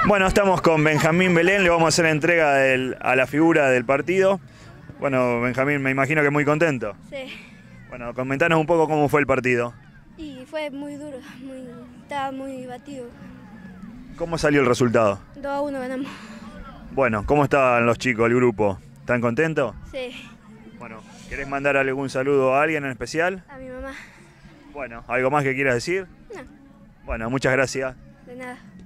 Bueno, estamos con Benjamín Belén, le vamos a hacer la entrega a la figura del partido. Bueno, Benjamín, me imagino que muy contento. Sí. Bueno, comentanos un poco cómo fue el partido. Y fue muy duro, estaba muy batido. ¿Cómo salió el resultado? 2-1 ganamos. Bueno, ¿cómo estaban los chicos, el grupo? ¿Están contentos? Sí. Bueno, ¿querés mandar algún saludo a alguien en especial? A mi mamá. Bueno, ¿algo más que quieras decir? No, Bueno, muchas gracias. de nada.